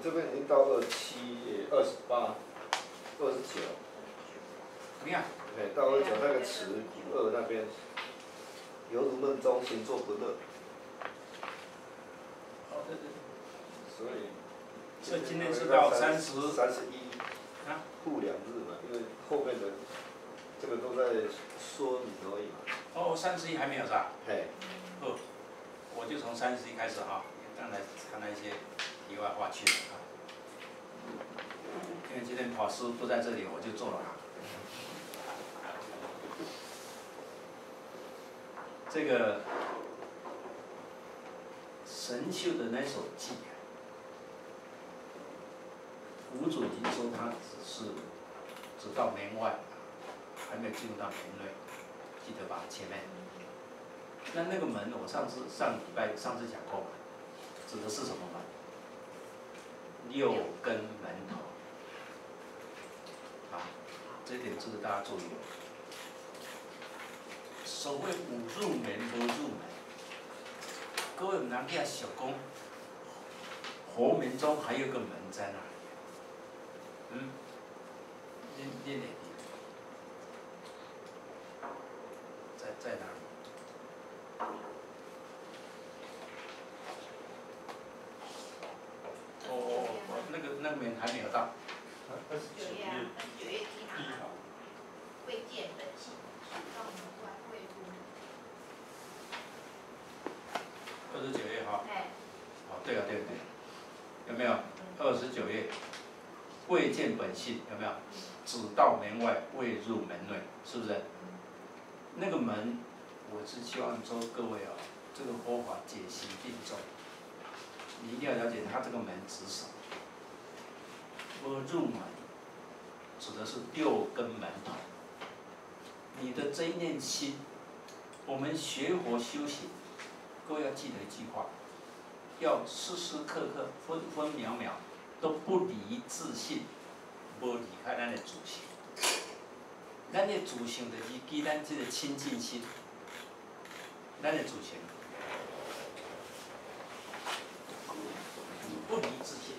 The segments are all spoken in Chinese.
这边已经到27、28、29。 怎么样？ 哎，到29那个词古2那边，犹如梦中，行作不乐。 哦，对对。 所以。 所以今天是到31。 啊。后2日嘛，因为后面的这个都在说明而已嘛。 哦，31还没有是吧？ 嘿。 哦，我就从31开始哈，刚才谈了一些题外话去了啊。因为今天跑师不在这里，我就做了啊。这个神秀的那首偈啊，吴主题说他只到门外，还没有进入到门内，记得吧？前面。那个门，我上次讲过嘛，指的是什么门？6根门头。啊，这一点值得大家注意。所谓五入门不入门，各位唔通去想讲，佛门中还有个门在哪里？你会记在哪里？那个门还没有到。 9月9月1号，未见本性，到门外未入。 29月哈。 哎。 哦，对啊，有没有？29月，未见本性，有没有？只到门外，未入门内，是不是？那个门，我是希望说各位啊，这个佛法解析并重，你一定要了解它这个门指什么。入门指的是6根门头。你的这一念心，我们学佛修行，各位要记得一句话，要时时刻刻、分分秒秒都不离自性，无离开咱的自性。咱的自性就是记咱这个清净心，咱的自性不离自性。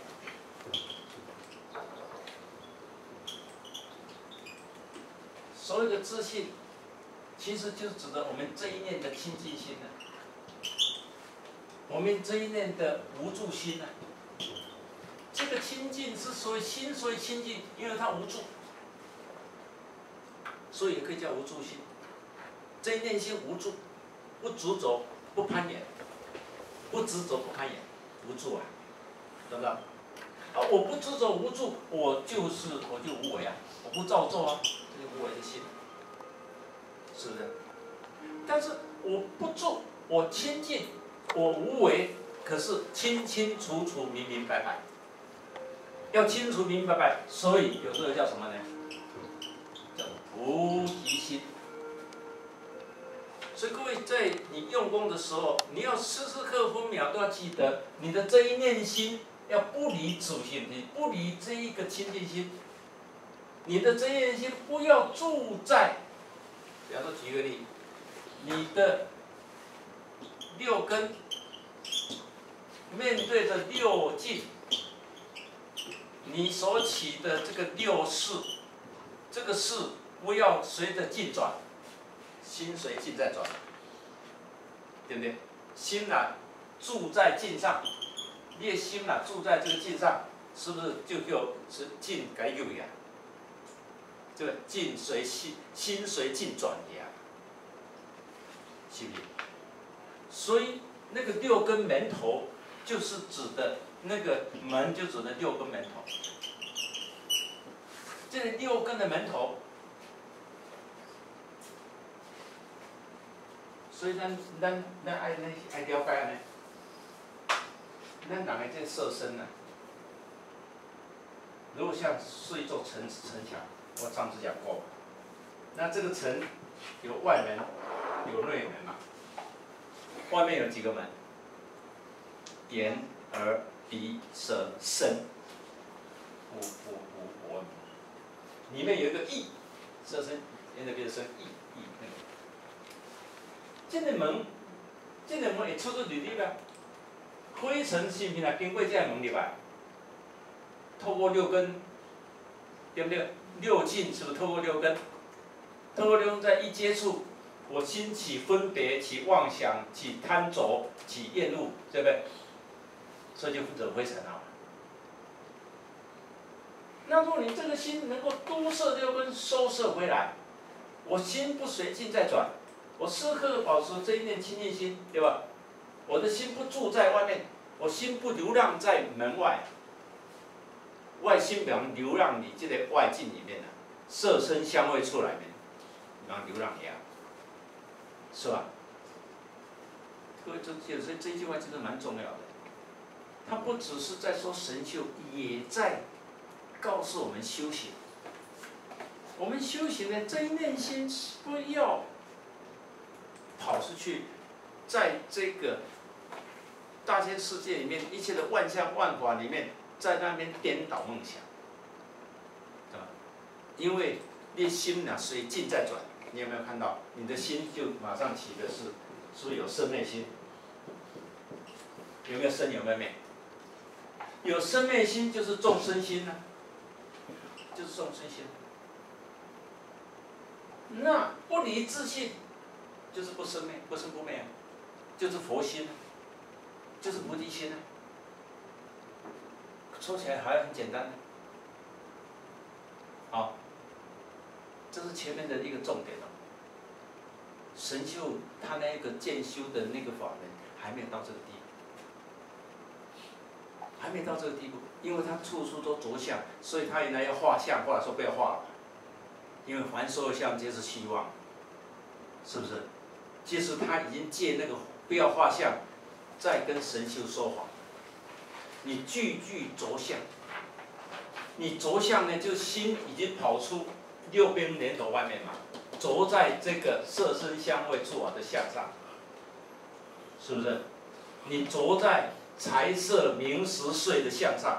所有的自信，其实就指的我们这一念的清净心呢，我们这一念的无助心呢。这个清净之所以心所以清净，因为它无助，所以也可以叫无助心。这一念心无助，不执着，不攀岩，不执着不攀岩，无助啊，懂不懂？我不执着无助，我就无为啊，我不造作啊。这个无为的心，是不是？但是我不做，我清净，我无为，可是清清楚楚、明明白白。要清楚、明明白白，所以有这个叫什么呢？叫菩提心。所以各位在你用功的时候，你要时时刻分秒都要记得，你的这一念心要不离主心，你不离这一个清净心。你的这一念心不要住在，比方说举个例，你的6根面对着6境，你所起的这个6识，这个识不要随着境转，心随境在转，对不对？心住在境上，你的心住在这个境上，是不是就是境该有呀？这个境随心随境转呀，是不是？所以那个6根门头就是指的那个门，就指的6根门头。这6根的门头，所以咱爱了解呢，咱人的这个色身呢，如果像是一座城墙。我上次讲过，那这个城有外门，有内门嘛。外面有几个门？眼、耳、鼻、舌、身，五里面有一个意，舌身，眼、耳、鼻、舌、身，意那个。这个门会出入入里边，灰尘是不是经过这个门入来？ 透过六根，对不对？六境是不是透过六根？透过六根在一接触，我心起分别，起妄想，起贪着，起厌恶，对不对？所以就惹灰尘了。那如果你这个心能够都摄六根，收摄回来，我心不随境在转，我时刻保持这一念清净心，对吧？我的心不住在外面，我心不流浪在门外，外心不能流浪你这个外境里面啊，色声香味触来面，让流浪你啊，是吧？各位，所以这句话真的蛮重要的。它不只是在说神修，也在告诉我们修行。我们修行的这一念心，不要跑出去，在这个大千世界里面，一切的万象万法里面，在那边颠倒梦想，对吧？因为你心呐随境在转，你有没有看到？你的心就马上起的是不是有生灭心？有没有生？有没有灭？有生灭心就是众生心呢、就是众生心。那不离自性，就是不生灭，不生不灭啊，就是佛心啊，就是菩提心啊。说起来还很简单。好，这是前面的一个重点哦。神修他那个渐修的那个法门还没有到这个地步。还没到这个地步，因为他处处都着相，所以他原来要画像，后来说不要画了，因为凡所有相皆是虚妄，是不是？其实他已经借那个不要画像，在跟神修说谎。你句句着相，你着相呢，就心已经跑出六边连头外面嘛，着在这个色声香味触法的相上，是不是？你着在财色名食睡的相上，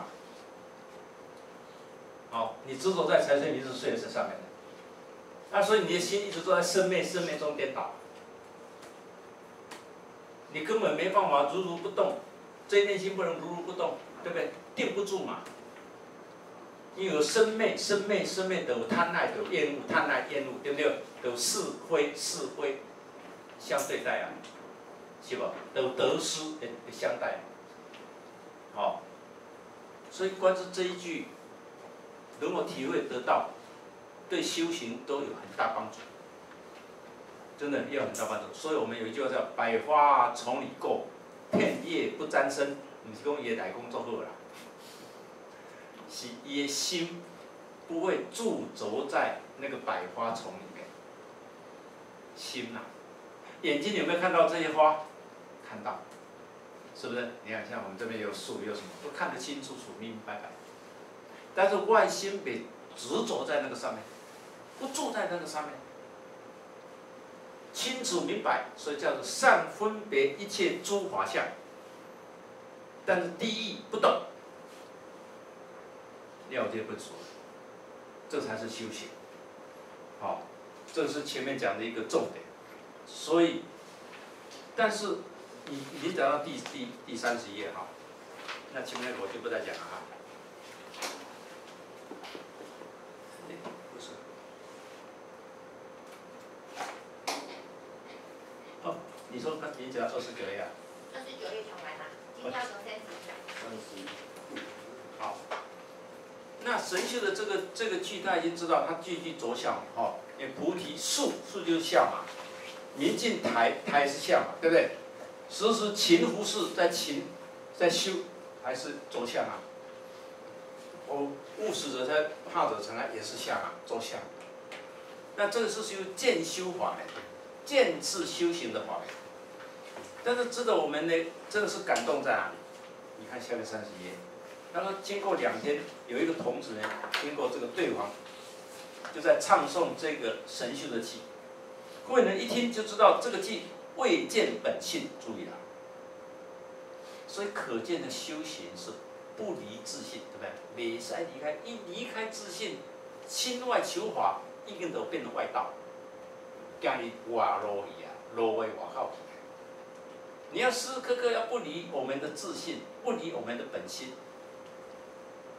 好，你执着在财色名食睡的这上面的，那所以你的心一直都在生灭中颠倒，你根本没办法如如不动，这一念心不能如如不动，对不对？定不住嘛。你有生灭的有贪爱，有厌恶，贪爱厌恶，对不对？有是非相对待啊，是吧？有得失也相待。好，所以光是这一句，能够体会得到，对修行都有很大帮助，真的也有很大帮助。所以我们有一句话叫“百花丛里过，片叶不沾身”，不是讲伊的内功做好啦，是伊的心不会驻着在那个百花丛里面。心呐、眼睛有没有看到这些花？看到。是不是？你看，像我们这边有树，有什么，都看得清楚楚、明明白白。但是外心被执着在那个上面，不住在那个上面，清楚明白，所以叫做善分别一切诸法相。但是第一不懂，了解不出，这才是修行。好，这是前面讲的一个重点。所以，但是。你已经讲到第30页哈，那前面我就不再讲了哈。不是。哦，你说你讲到29页啊 29页讲完了，今天要从30。 好。那神修的这个句，他已经知道，他句句着相哦，因为菩提树就是相嘛，明镜台是相嘛，对不对？时时勤拂拭，在修，还是着相啊？我务实者在怕者成啊，也是相啊，着相。那这个是修渐修法门，渐次修行的法门。但是值得我们呢，真的是感动在哪里？你看下面30页，他说经过2天，有一个童子呢，经过这个对方，就在唱诵这个神修的偈。各位人一听就知道这个偈。未见本性，注意了。所以可见的修行是不离自性，对不对？袂使离开，一离开自性，心外求法，已经都变成外道。今日外路去啊，路的外口去。你要时时刻刻要不离我们的自性，不离我们的本心。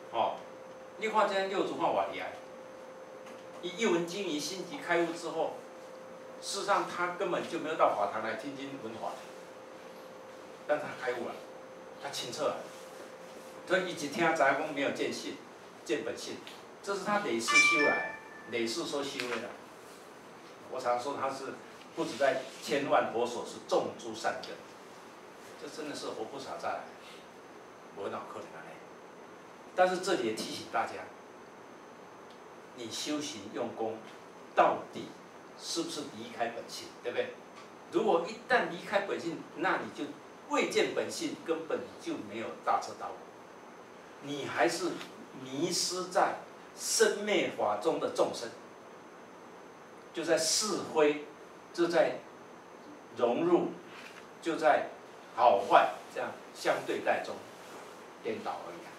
哦，你看这六祖看偌厉害，以一文经营心即开悟之后，事实上他根本就没有到法堂来听经闻法，但是他开悟了，他清澈了，所以一直听杂公没有见性，见本性，这是他累世修来，累世所修的。我常说他是不止在千万佛所是种诸善根，这真的是活菩萨再来，我脑壳里面。但是这里也提醒大家，你修行用功，到底是不是离开本性，对不对？如果一旦离开本性，那你就未见本性，根本就没有大彻大悟，你还是迷失在生灭法中的众生，就在是非，就在融入，就在好坏这样相对待中颠倒而已。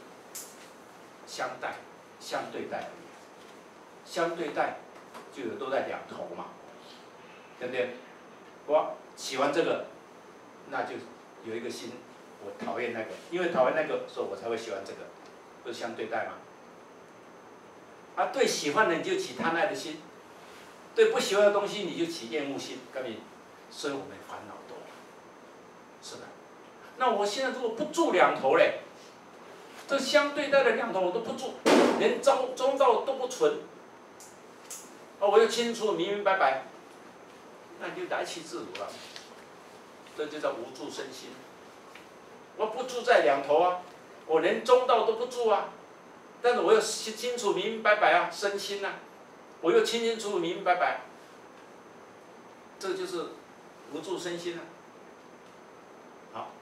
相对待而已，相对待就有都在两头嘛，对不对？我喜欢这个，那就有一个心，我讨厌那个，因为讨厌那个，所以我才会喜欢这个，不是相对待吗？啊，对喜欢的你就起贪爱的心，对不喜欢的东西你就起厌恶心，各位，所以我们烦恼多，是的。那我现在如果不住两头嘞？这相对待的两头我都不住，连中道都不存，我就清楚明明白白，那你就来去自如了，这就叫无住身心。我不住在两头啊，我连中道都不住啊，但是我又清楚明明白白啊，身心啊，我又清楚明明白白，这就是无住身心啊。好，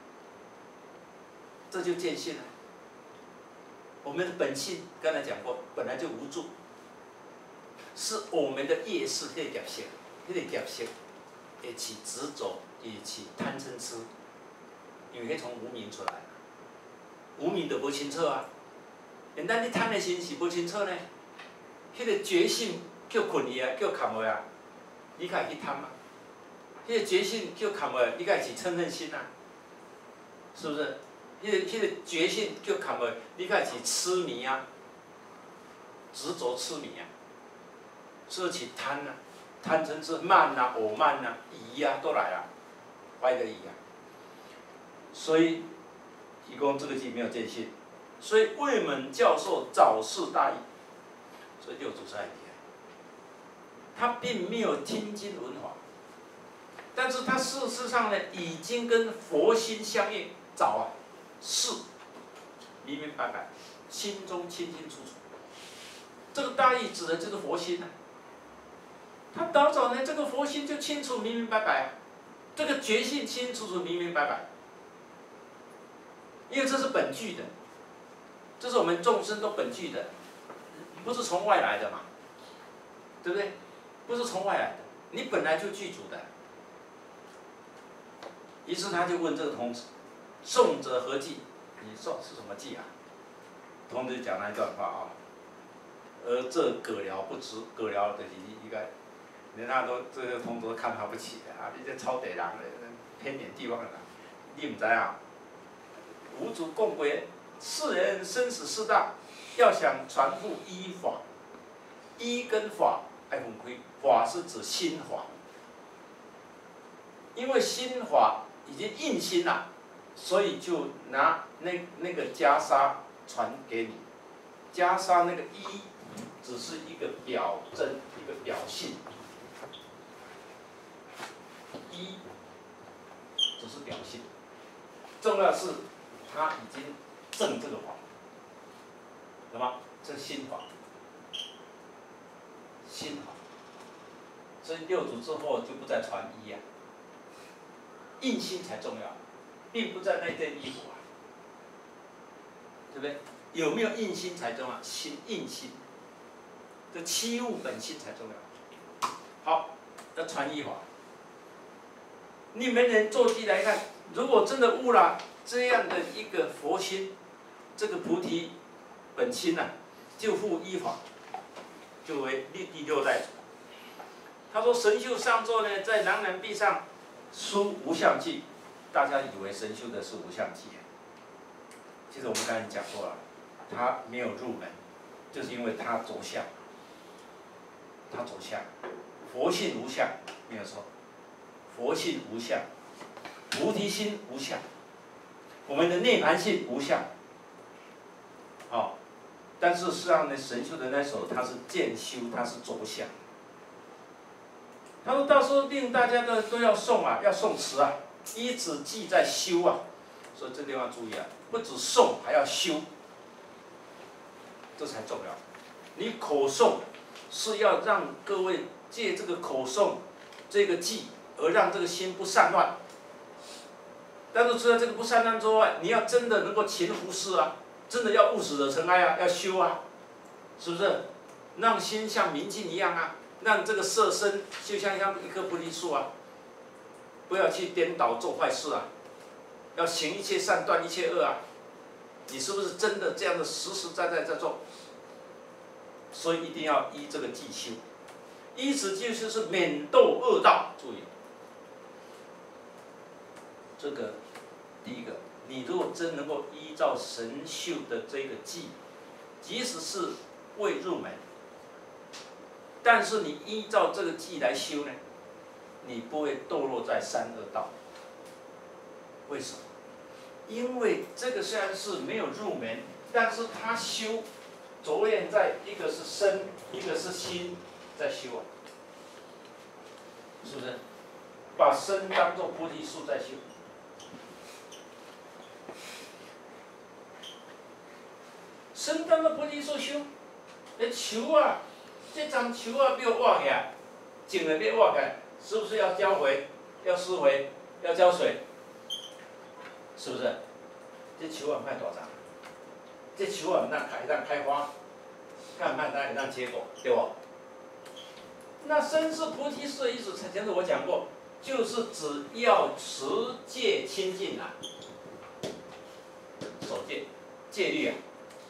这就见性了。我们的本性刚才讲过，本来就无助，是我们的业识那个业，那个业识会起执着，会起贪嗔痴，因为从无明出来，无明就无清楚啊。但咱你贪的心是无清楚呢，迄个觉性叫困去啊，叫扛落啊，你家去贪啊。迄个觉性叫扛落，你家是嗔恨心啊，是不是？迄个觉性叫扛落，你家是痴迷啊，执着痴迷啊，是不是起贪啊？贪嗔痴慢啊、我慢啊、疑啊都来了，怀的疑啊。所以，提供这个题没有见性，所以慧门教授早示大义，所以六祖是很厉害，他并没有听经闻法，但是他事实上呢，已经跟佛心相应，早啊，是明明白白，心中清清楚楚。这个大义指的就是佛心啊。他早早呢，这个佛心就清楚明明白白啊，这个觉性清清楚楚明明白白，因为这是本具的，这是我们众生都本具的，不是从外来的嘛，对不对？不是从外来的，你本来就具足的。于是他就问这个童子：“诵者何记？你诵是什么记啊？”童子讲那一段话啊，而这葛僚不知，葛僚就是一个，人家都这个童子都看他不起的啊，你这超得人的，偏远地方的人，你唔知啊？五祖供归，世人生死事大，要想传付依法，依跟法爱分开，法是指心法，因为心法已经印心了，所以就拿那个袈裟传给你，袈裟那个衣只是一个表征，一个表性，衣只是表性，重要是他已经证这个法，懂吗？这是心法，心法，所以六祖之后就不再传衣啊，印心才重要，并不在那件衣服啊，对不对？有没有印心才重要，心印心，这七物本心才重要。好，要传衣法，你们人坐地来看，如果真的悟了这样的一个佛心，这个菩提本心呐、啊，就付依法，就为第六代祖。他说神秀上座呢，在南南壁上书无相记，大家以为神秀的是无相记，其实我们刚才讲过了， 他没有入门，就是因为他着相，他着相，佛性无相，没有错，佛性无相，菩提心无相，我们的涅槃性无相，哦，但是实际上呢，神秀的那首他是渐修，他是着相。他说到时候令大家都要诵啊，要诵词啊，依止记在修啊，所以这地方注意啊，不止诵还要修，这才重要。你口诵是要让各位借这个口诵这个记，而让这个心不散乱。但是除了这个不散乱之外，你要真的能够勤拂拭啊，真的要勿使惹尘埃啊，要修啊，是不是？让心像明镜一样啊。让这个色身就像一棵菩提树啊，不要去颠倒做坏事啊，要行一切善，断一切恶啊。你是不是真的这样的实实在在在做？所以一定要依这个记修，依此记修是免堕恶道。注意，这个第一个，你如果真能够依照神秀的这个记，即使是未入门。但是你依照这个记来修呢，你不会堕落在三恶道。为什么？因为这个虽然是没有入门，但是他修着眼在一个是身，一个是心在修啊，是不是？把身当作菩提树在修。身当作菩提树修，树啊！这张树啊，要挖起来，种了要挖起来，是不是要浇肥、要施肥、要浇水？是不是？这树啊，卖大张，这树啊，让开花，看看它让结果，对不？那身是菩提树的意思，前次我讲过，就是只要持戒清净啊，守戒、戒律啊。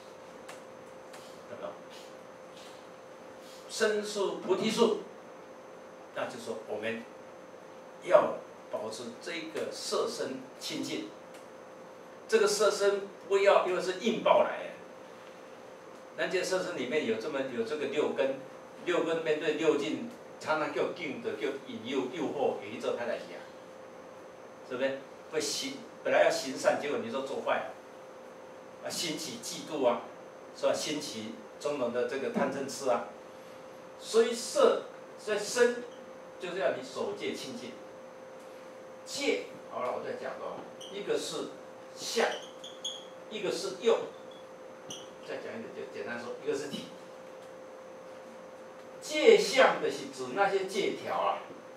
身是菩提树，那就说我们要保持这个色身清净。这个色身不要因为是硬爆来的，咱这色身里面有这个六根，六根面对六境，常常叫境的叫引诱惑，有一做派来起啊，是不是？会本来要行善，结果你说做坏啊，兴起嫉妒啊，是吧？兴起种种的这个贪嗔痴啊。所以色在身，就是要你守戒清净。戒好了，我再讲到，一个是相，一个是用。再讲一点，就简单说，一个是体。戒相的是指那些戒条啊，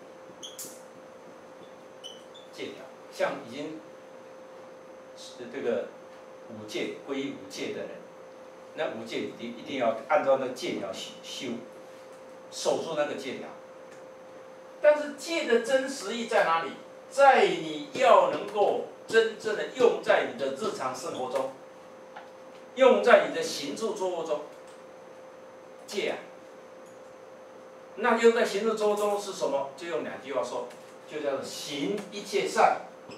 戒条，像已经这个五戒皈依五戒的人，那五戒一定要按照那戒条修。守住那个戒条，但是戒的真实意在哪里？在你要能够真正的用在你的日常生活中，用在你的行住坐卧中。戒啊，那用在行住坐卧中是什么？就用两句话说，就叫做行一切善，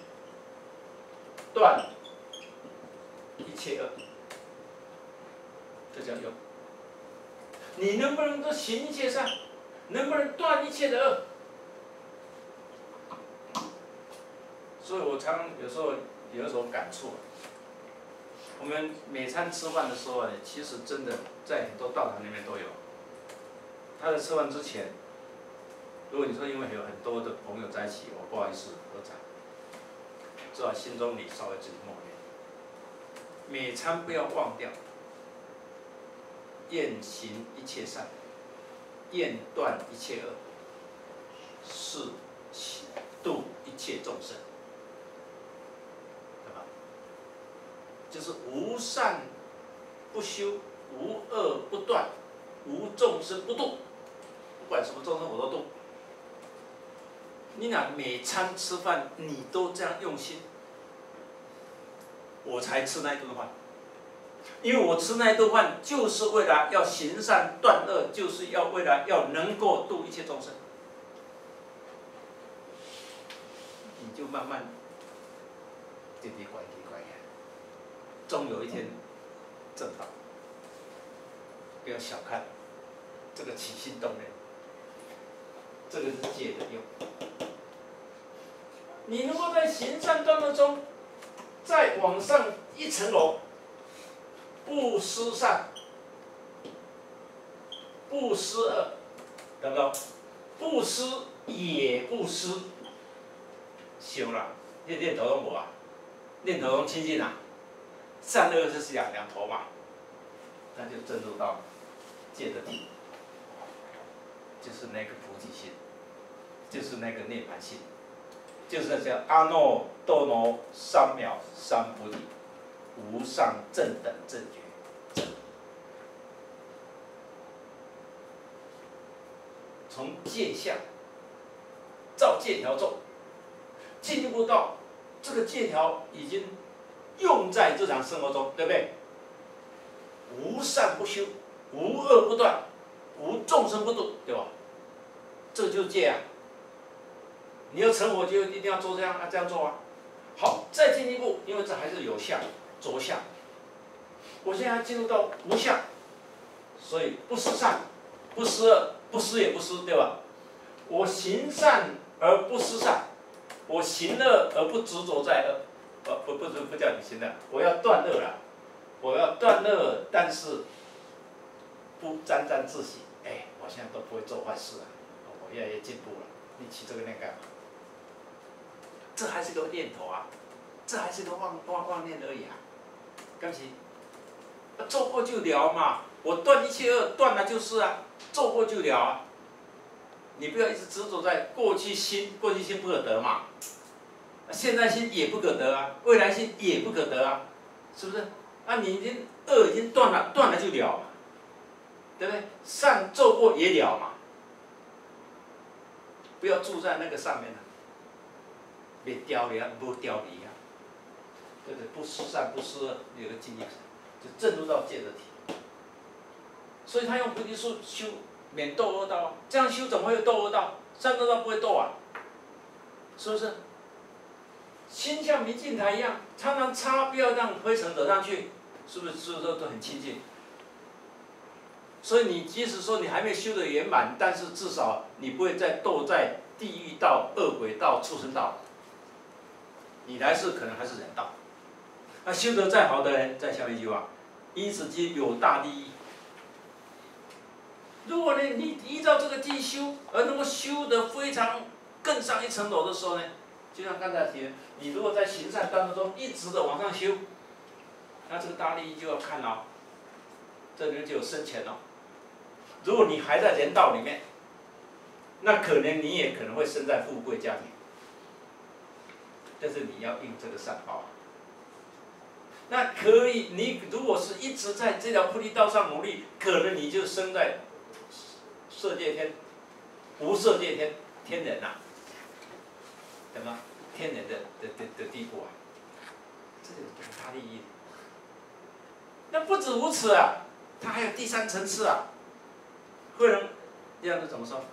断一切恶，这叫用。你能不能够行一切善，能不能断一切的恶？所以我常有时候有一种感触，我们每餐吃饭的时候呢，其实真的在很多道场里面都有。他在吃饭之前，如果你说因为有很多的朋友在一起，我不好意思喝茶，至少心中你稍微自己默念，每餐不要忘掉。愿行一切善，愿断一切恶，是度一切众生，对吧？就是无善不修，无恶不断，无众生不度，不管什么众生我都度。你俩每餐吃饭你都这样用心，我才吃那一顿饭。因为我吃那一顿饭，就是为了要行善断恶，就是要为了要能够度一切众生。你就慢慢，点点拐点拐，终有一天， 正道。不要小看这个起心动念，这个是戒的用。你如果在行善段落中，再往上一层楼，不思善，不思恶，懂不懂？不思也不思，修了，那念头都无啊，念头都清净啊，善恶就是两头嘛，那就进入到戒的体，就是那个菩提心，就是那个涅槃心，就是那叫阿耨多罗三藐三菩提，无上正等正觉。从戒相照戒条咒，进一步到这个戒条已经用在日常生活中，对不对？无善不修，无恶不断，无众生不度，对吧？这就是戒啊！你要成佛，就一定要做这样啊，这样做啊。好，再进一步，因为这还是有相、着相。我现在进入到无相，所以不思善，不思恶。不思也不思，对吧？我行善而不思善，我行恶而不执着在恶，不叫你行恶，我要断恶了，我要断恶，但是不沾沾自喜，哎，我现在都不会做坏事了，我越来越进步了，你起这个念干嘛？这还是个念头啊，这还是个妄念而已啊，对不起，做过就了嘛，我断一切恶，断了就是啊。做过就了啊！你不要一直执着在过去心不可得嘛，现在心也不可得啊，未来心也不可得啊，是不是？啊，你恶已经断了，断了就了嘛，对不对？善做过也了嘛，不要住在那个上面了，别凋零，不凋零啊，对不对？不思善，不思恶，有个经验，就正入到戒的体。所以他用菩提树修免堕恶道啊，这样修怎么会有堕恶道？三恶道不会堕啊，是不是？心像明镜台一样，常常擦，不要让灰尘惹上去，是不是都很清净？所以你即使说你还没修得圆满，但是至少你不会再堕在地狱道、恶鬼道、畜生道，你来世可能还是人道。那修得再好的人，在下面一句话，因此即有大利益。如果你依照这个地修，而能够修得非常更上一层楼的时候呢，就像刚才提的，你如果在行善当中一直的往上修，那这个大利益就要看哦，这里面就有深浅哦。如果你还在人道里面，那可能你也可能会生在富贵家庭，但是你要应这个善报。那可以，你如果是一直在这条菩提道上努力，可能你就生在色界天、无色界天天人呐、懂吗？天人的地步啊，这有多大利益？那不止如此啊，它还有第三层次啊。慧能这样子怎么说？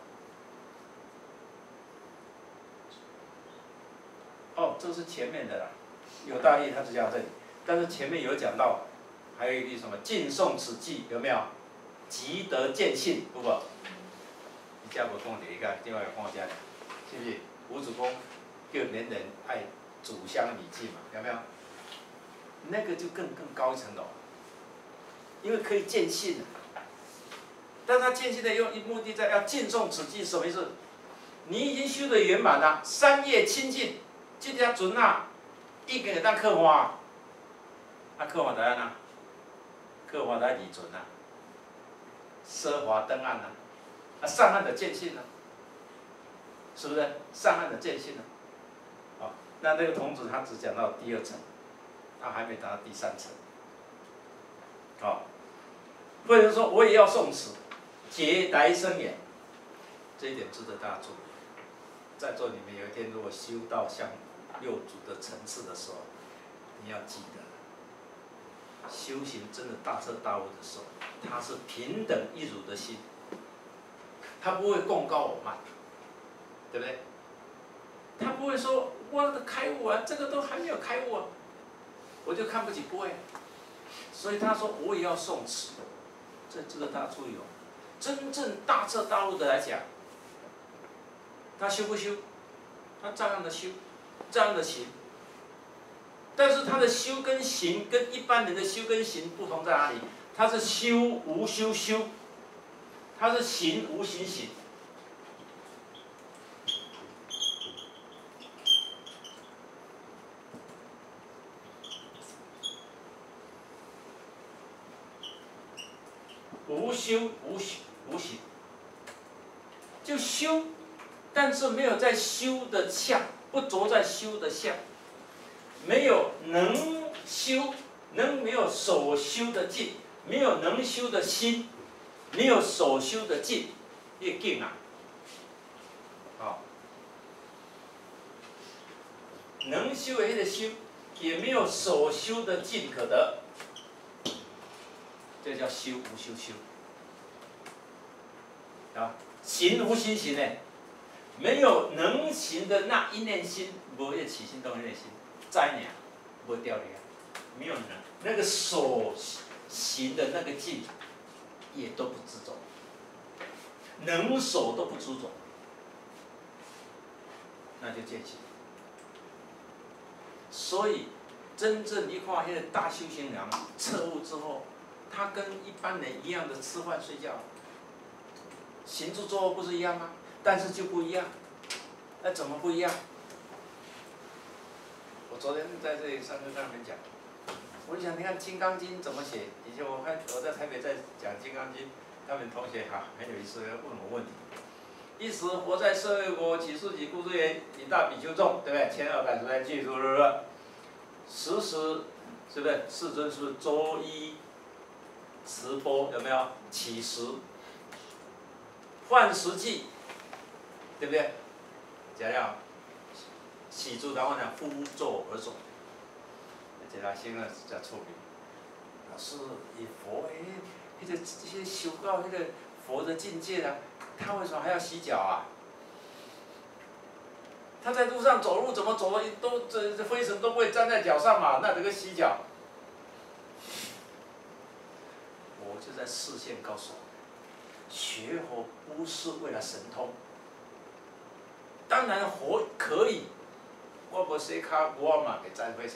哦，这是前面的啦，有大利益，他只讲这里，但是前面有讲到，还有一句什么尽诵此记，有没有？即得见性，有无？你家无讲第一个，另外有讲家，是不是？吴主公叫人人爱主香礼敬嘛，有没有？那个就更高一层楼，因为可以见性。但他见性的目的在要尽诵此记，什么意思？你已经修得圆满了，三业清净，这条准啊，一个当刻花，啊刻花在安啊，刻花在理准啊，奢华登岸啊，啊上岸的见性啊，是不是？上岸的见性啊，好、哦，那个童子他只讲到第二层，他还没达到第三层，好、哦，慧能说我也要诵此。节来生也，这一点值得大家注意。在座你们有一天如果修到像六祖的层次的时候，你要记得，修行真的大彻大悟的时候，他是平等一如的心，他不会贡高我慢，对不对？他不会说我的开悟啊，这个都还没有开悟啊，我就看不起，不会。 所以他说我也要受持，这个大家注意哦。真正大彻大悟的来讲，他修不修？他照样的修，照样的行。但是他的修跟行跟一般人的修跟行不同在哪里？他是修无修修，他是行无行行。无修无行，就修，但是没有在修的相，不着在修的相，没有能修，没有所修的境，没有能修的心，没有所修的境，这境啊，能修的那个修，也没有所修的境可得。这叫修无修修，啊，行无行行呢，没有能行的那一念心，无一起心动一念心，在呢，无掉的，没有能那个所行的那个境，也都不执着，能所都不执着，那就见性。所以，真正一块那个大修行人彻悟之后。他跟一般人一样的吃饭睡觉，行住坐卧不是一样吗？但是就不一样，那怎么不一样？我昨天在这里上课跟他们讲，我就想你看《金刚经》怎么写？以前我在台北在讲《金刚经》，他们同学很有意思，问我问题。一时活在舍卫国，几世几故之言，以大比丘众，对不对？1200来记住了，时是不是？世尊是不是周一？持钵有没有？起食，换食剂，对不对？加料，洗住，然后呢，敷坐而走。这他先个是叫处理。老师，以佛这些修到那个佛的境界啊，他为什么还要洗脚啊？他在路上走路怎么走都这灰尘都不会沾在脚上嘛，那这个洗脚。我就在视线告诉我，学佛不是为了神通。当然佛可以，我不是卡我嘛给栽非常。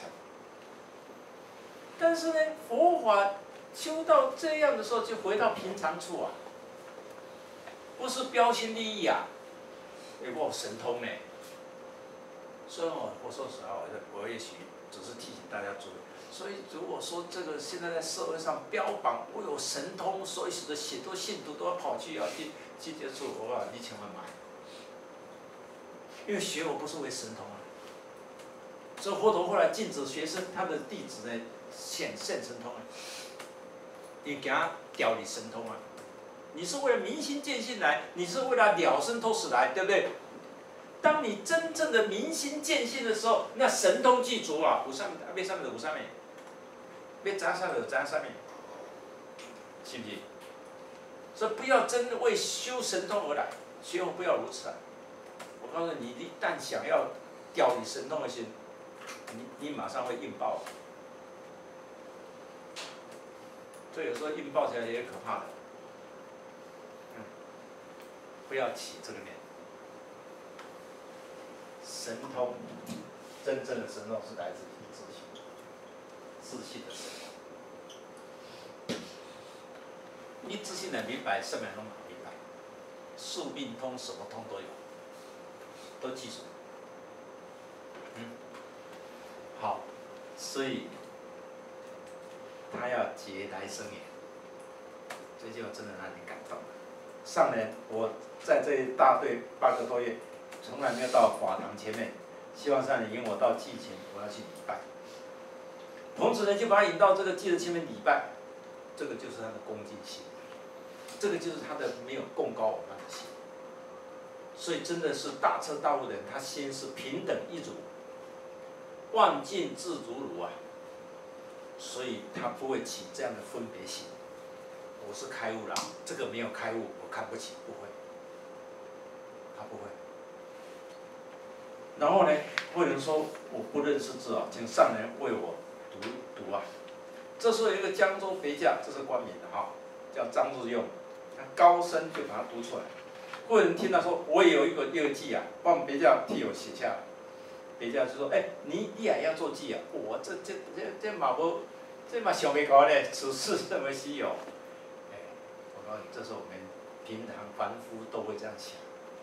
但是呢，佛法修到这样的时候，就回到平常处啊，不是标新立异啊，我神通呢。所以我说实话，我也许只是提醒大家注意。所以，如果说这个现在在社会上标榜我有神通，所以使得许多信徒都要跑去要去接触，我讲你千万买，因为学我不是为神通啊。所以佛陀后来禁止学生他的弟子呢显神通啊，你给他调理神通啊，你是为了明心见性来，你是为了了生脱死来，对不对？当你真正的明心见性的时候，那神通具足啊，有上面要上面就有上面。要扎上面就扎上面，是不是？所以不要真的为修神通而来，学佛不要如此啊！我告诉你，你一旦想要调理神通的心，你马上会硬爆。所以有时候硬爆起来也可怕的。不要起这个念。神通，真正的神通是来自于自信。自信的神通，你自信的明白，什么都明白，宿命通什么通都有，都记住。好，所以他要结来生也，这句话真的让你感动。上年我在这一大队8个多月，从来没有到法堂前面，希望上年引我到祭前，我要去礼拜。同时呢，就把他引到这个祭的前面礼拜，这个就是他的恭敬心，这个就是他的没有贡高我慢的心。所以真的是大彻大悟的人，他先是平等一如，万尽自足如啊，所以他不会起这样的分别心。我是开悟了，这个没有开悟，我看不起，不会，他不会。然后呢，为人说我不认识字啊，请上人为我读啊， 这时候有一个江州别驾，这是官名的哈，叫张日用，他高声就把它读出来。贵人听到说，我也有一个记啊，把我们别驾替我写下来。别驾就说，你也要做记啊？我这嘛无，这嘛想袂到呢，此事这么稀有。我告诉你，这是我们平常凡夫都会这样想。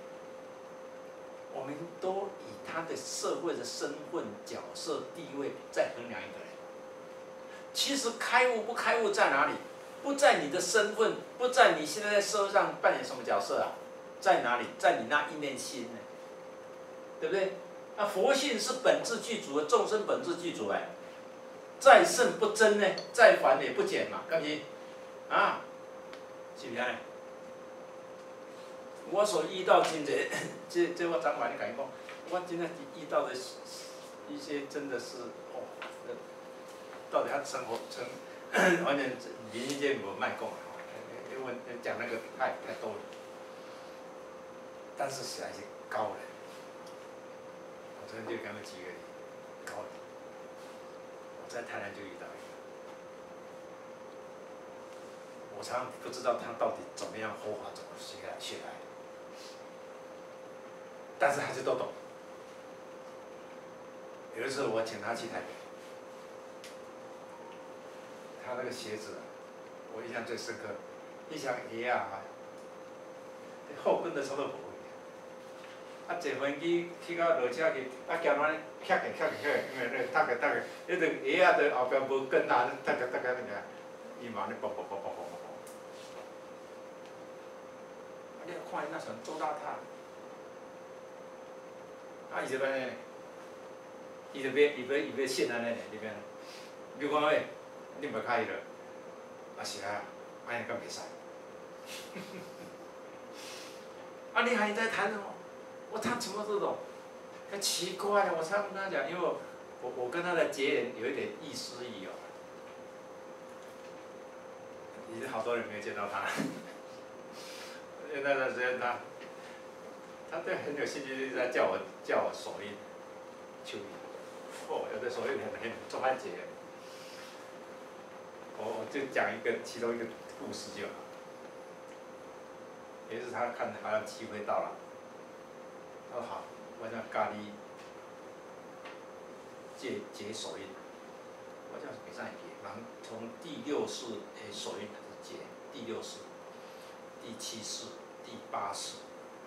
我们都以他的社会的身份、角色、地位在衡量一个人。其实开悟不开悟在哪里？不在你的身份，不在你现在在社会上扮演什么角色啊？在哪里？在你那一念心呢？对不对？那佛性是本质具足的，众生本质具足哎。再胜不增呢，再凡也不减嘛，干皮啊，是不是呢？我所遇到真侪，这我昨晚你讲讲，我今天遇到的一些真的是到底他生活完全民间无卖讲啊，因为讲那个太多了，但是实在是高人，我昨天就给他们举个例，高人，我在台南就遇到一个，我常常不知道他到底怎么样佛法怎么学来的。但是他就都懂。有一次我请他去台北，他那个鞋子，我印象最深刻。你想鞋啊，后跟的差不多无去，坐飞机去到落车去，行安尼翘起，因为那踏个，迄个鞋啊，在后边无跟啊，踏个那个，伊嘛咧啵。你看伊那船多邋遢。伊这边呢，伊这边线安尼呢，这边，你讲你袂开伊了，是啊，安尼敢袂使。你还在谈什么？我谈什么这种？很奇怪，我常跟他讲，因为我跟他的结缘有一点亦师亦友。已经好多人没有见到他，因为那段时间他对很有兴趣，就在叫我手印、手印。有的手印很做番节。我就讲其中一个故事就好。也是他看好像机会到了，他说好，我想咖喱解手印，我叫袂使解，人从第6世的手印开始解，第6世、第7世、第8世。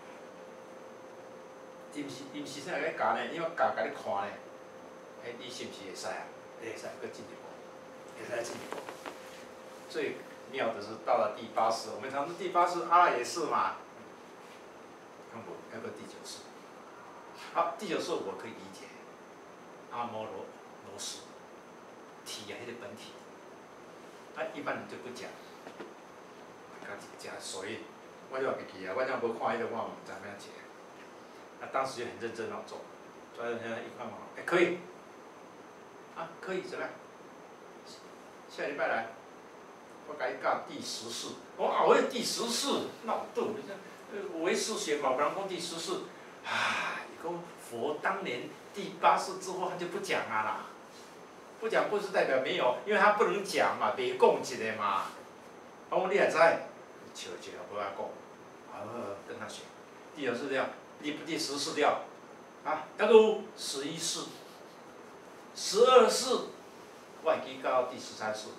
伊毋是啥来教呢？因为教你看呢，你是毋是会使啊？会使，搁进一步，会使进一步。最妙的是到了第8世，我们常说第8世阿赖耶识嘛，看不，要个第9世。好，第9世我可以理解，阿摩罗什，体啊，迄个本体，一般人就不讲，讲手印，我就袂记啊，我这样无看迄个，我唔知咩解。当时就很认真地做，做到现在一看嘛，可以，可以怎么样？下礼拜来，我给你教第10世。我有第10世，那我对我唯识学嘛，不然讲第10世，伊讲佛当年第8世之后他就不讲啊啦，不讲不是代表没有，因为他不能讲嘛，袂讲一个嘛。我讲你也知，笑一下不要讲，跟他学，第9世了。第10世了，那个11世、12世，我会记到第13世，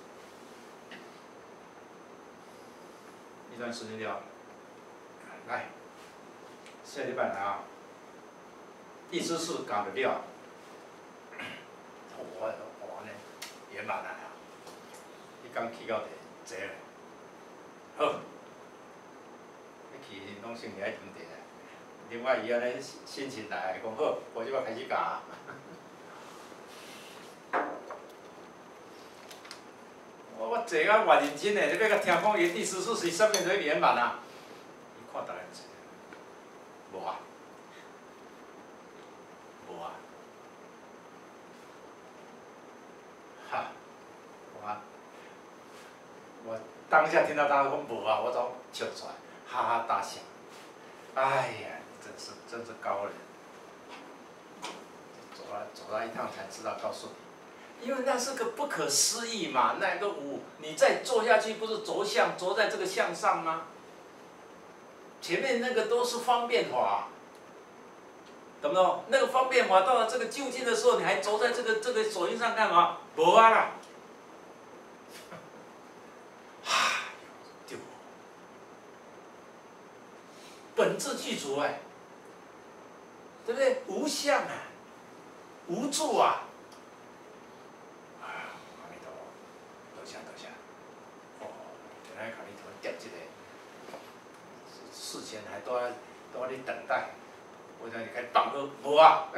一段时间了，来，下礼拜来啊，第10世教得了，我呢圆满了，你刚去到第1了，好，你去拢先来问题。另外，伊安尼心情来，讲好，我就要开始教。我坐甲偌认真诶，你要甲听讲伊第10世是啥物才圆满啊？伊看大人坐，无啊，无啊，我当下听到他讲无啊，我都笑出来，哈哈大笑。哎呀！真是高人，走了一趟才知道，告诉你， 因为那是个不可思议嘛，那个无，你再做下去不是着相，着在这个相上吗？前面那个都是方便法，懂不懂？那个方便法到了这个究竟的时候，你还着在这个手印上干嘛？无啊啦，对，本质具足哎，对不对？无相啊，无助啊。来，甲你头叠一个，事前还都在你等待，我叫你开放歌，无啊，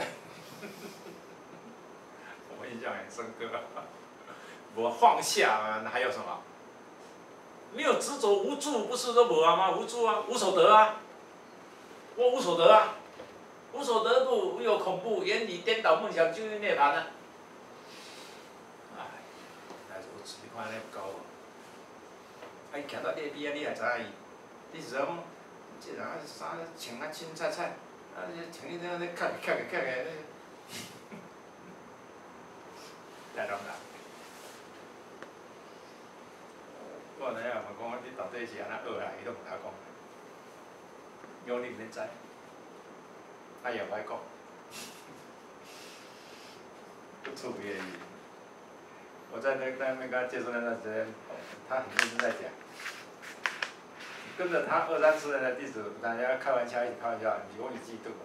我印象很深刻，我放下啊，那还有什么？没有执着无助，不是都无啊吗？无助啊，无所得啊，我无所得啊，无所得故无有恐怖，眼里颠倒梦想，究竟涅槃啊！哎，那如此，你看那高啊！啊，伊行到隔壁啊，你也知影伊，你是讲，这人啊衫穿啊青菜菜，啊穿伊这样咧卡卡卡的，太浪啦！我那样问讲，你到底是安怎学啊？伊都毋甲讲，有你免知，啊也歹讲，不出别的。我在那边跟他接触那段时间，他很认真在讲，跟着他2、3次的弟子，大家开玩笑，一起开玩笑，你讲你嫉妒啊？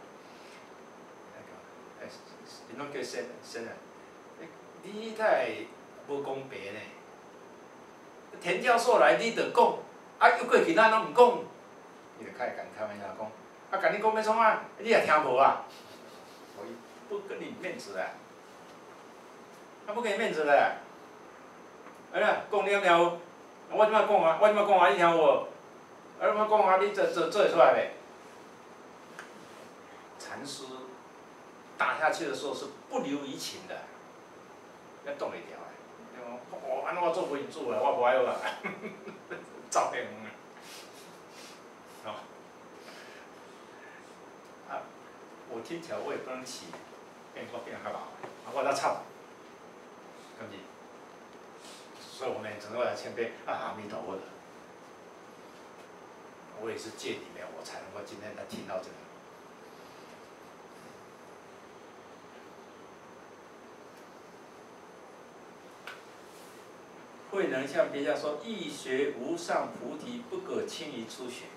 那个，你拢叫先啊，你太无公平呢。田教授来你就讲，啊又过其他拢唔讲，伊就开始开玩笑讲，啊甲你讲要创啊，你也听无啊？我不给你面子啊，他不给你面子的。哎呀，讲了了，我即摆讲啊，你听有无？我即摆讲啊，你做会出来袂？禅师打下去的时候是不留余情的，要动一条的。哦，安怎我做不住啊？我无爱啊，照变红啊！哦，啊，我听起来我也不能起，变较老，我在吵，敢是？所以我们只能来谦卑啊，阿弥陀佛的。我也是借你们，我才能够今天才听到这个。慧能向别家说：“易学无上菩提，不可轻易初学。”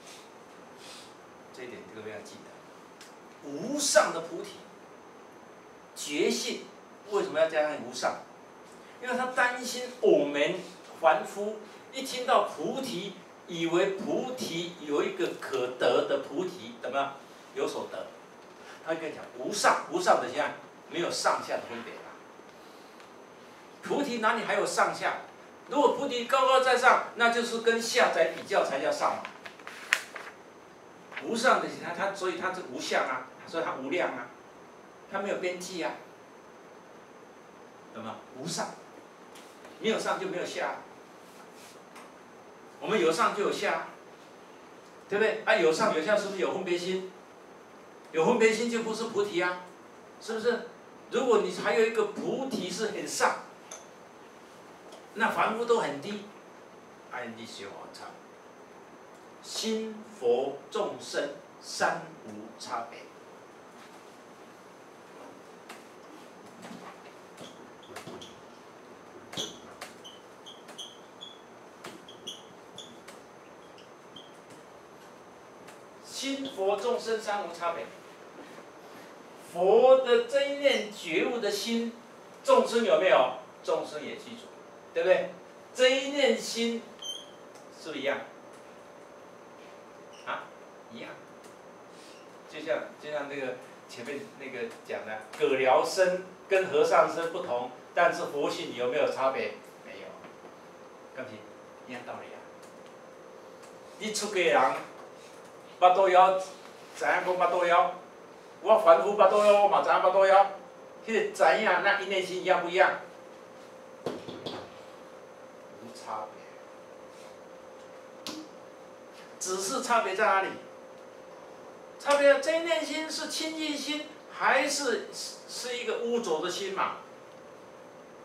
这一点各位要记得。无上的菩提，觉性，为什么要加上无上？因为他担心我们凡夫一听到菩提，以为菩提有一个可得的菩提，怎么样？有所得。他就跟你讲无上，无上的现在没有上下的分别了。菩提哪里还有上下？如果菩提高高在上，那就是跟下在比较才叫上嘛。无上的它所以它是无相啊，所以它无量啊，它没有边际啊，懂吗？无上。没有上就没有下，我们有上就有下，对不对？啊，有上有下是不是有分别心？有分别心就不是菩提啊，是不是？如果你还有一个菩提是很上，那凡夫都很低，安利学王唱，心佛众生三无差别。心佛众生三无差别。佛的这一念觉悟的心，众生有没有？众生也具足，对不对？这一念心是不是一样？啊，一样。就像那个前面那个讲的，葛寮僧跟和尚僧不同，但是佛性有没有差别？没有，干是一样道理啊。你出家人。巴肚枵，知影讲巴肚枵，我凡夫巴肚枵，我嘛知影巴肚枵，迄个知影，那一念心一样不一样？无差别，只是差别在哪里？差别这一念心是清净心，还是一个污浊的心嘛？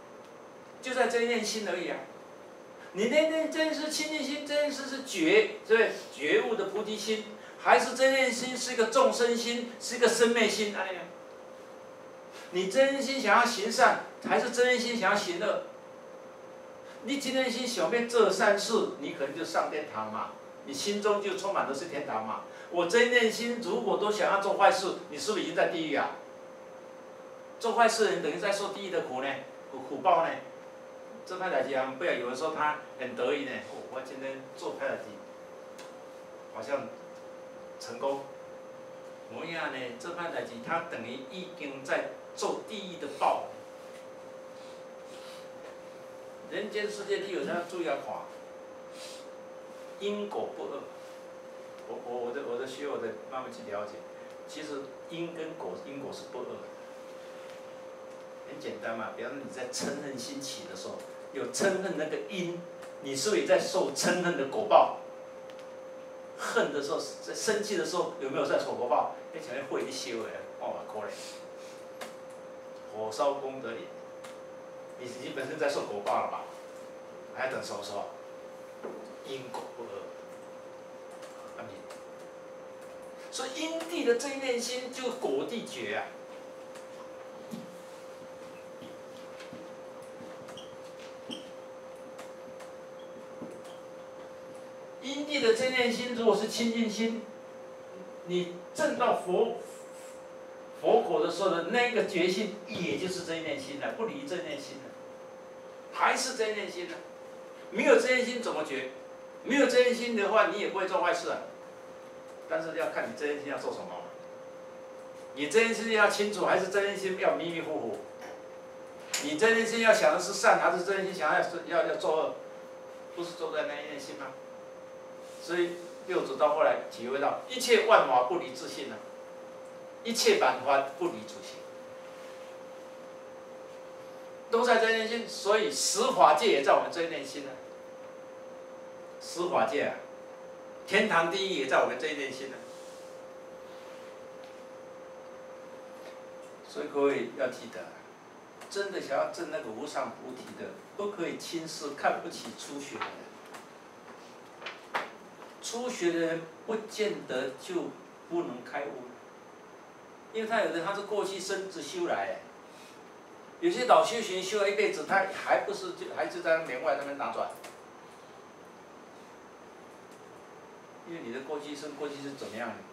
就在这一念心而已啊。你那念真是清净心，真是觉，对不对？觉悟的菩提心，还是这念心是一个众生心，是一个生灭心？哎呀，你真心想要行善，还是真心想要行恶？你今天心想要做善事，你可能就上天堂嘛，你心中就充满的是天堂嘛。我这一念心如果都想要做坏事，你是不是已经在地狱啊？做坏事的人等于在受地狱的苦呢，苦报呢。这派代志啊，不要有人说他很得意呢。我今天做派代志，好像成功。模样呢，这派代志他等于已经在受地狱的报。人间世界里有人要注意要看，因果不二。我的学，我的慢慢去了解，其实因跟果，因果是不二的。很简单嘛，比方说你在嗔恨心起的时候，有嗔恨那个因，你是不是也在受嗔恨的果报？恨的时候，在生气的时候，有没有在受果报？那前面会一修的，哦，可怜。火烧功德林，你自己本身在受果报了吧？还等什么时候？因果不二。所以因地的这一念心，就果地觉啊。因地的这念心，如果是清净心，你证到佛果的时候的那个觉性，也就是这一念心了，不离这一念心了，还是这一念心了。没有这一念心怎么觉？没有这一念心的话，你也不会做坏事啊。但是要看你这一念心要做什么。你这一念心要清楚，还是这一念心要迷迷糊糊？你这一念心要想的是善，还是这一念心想要做恶？不是做在那一念心吗？所以六祖到后来体会到，一切万法不离自性啊，一切万法不离主性，都在这一念心。所以十法界也在我们这一念心啊。十法界啊，天堂地狱也在我们这一念心啊。所以各位要记得，真的想要证那个无上菩提的，不可以轻视、看不起初学的人。初学的人不见得就不能开悟，因为他有的他是过去生子修来，有些老修行修了一辈子，他还不是还是在门外那边打转。因为你的过去生是怎么样的？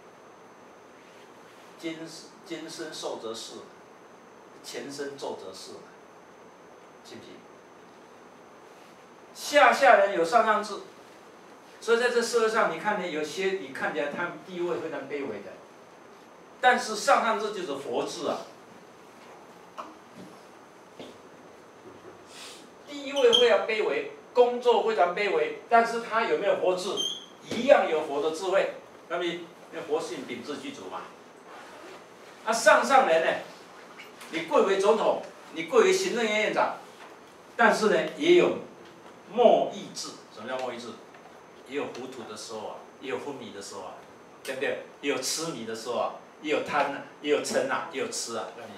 今生受则是，前生做则是，信不信？下人有上上智，所以在这社会上，你看见有些你看起来他们地位非常卑微的，但是上上智就是佛智啊。地位非常卑微，工作非常卑微，但是他有没有佛智？一样有佛的智慧，那么因为佛性秉智具足嘛。上人呢，你贵为总统，你贵为行政院院长，但是呢，也有莫意志。什么叫莫意志？也有糊涂的时候啊，也有昏迷的时候啊，对不对？也有痴迷的时候啊，也有贪啊，也有嗔啊，也有痴啊，对不对？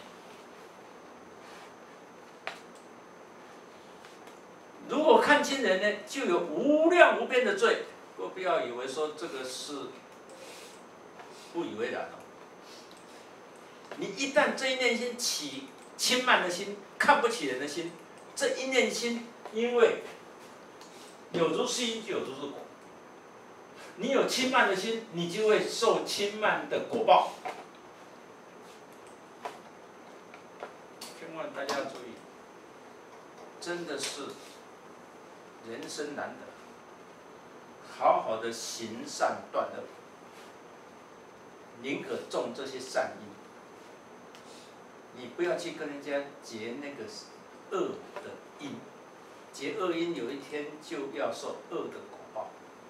如果看清人呢，就有无量无边的罪。不要以为说这个是不以为然哦。你一旦这一念心起轻慢的心，看不起人的心，这一念心，因为有如是因，就有如是果。你有轻慢的心，你就会受轻慢的果报。千万大家要注意，真的是人生难得。好好的行善断恶，宁可种这些善因。你不要去跟人家结那个恶的因，结恶因有一天就要受恶的果报。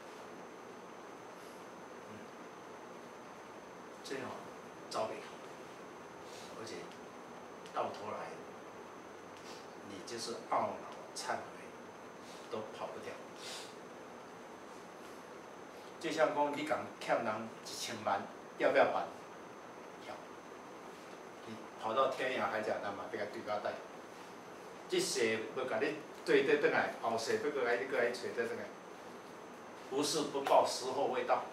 这样遭背，而且到头来，你就是懊恼、忏悔，都跑不掉。就像讲，你讲欠人1000万，要不要还？要。你跑到天涯海角，那嘛要甲对交代。这世要甲你对对，转来后世要搁来找对转来，不是不报，时候未到。